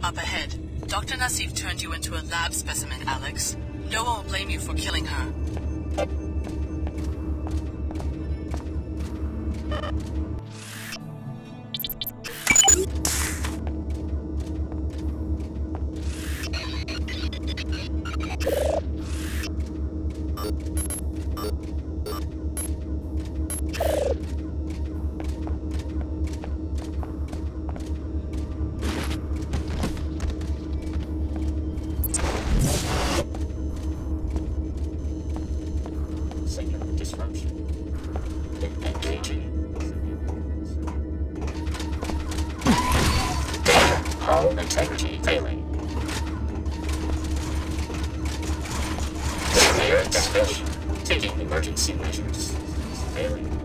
Up ahead, Dr. Nassif turned you into a lab specimen, Alex. No one will blame you for killing her. Disruption. Engaging. Hull integrity failing. Clear dispatch. Taking emergency measures. Failing.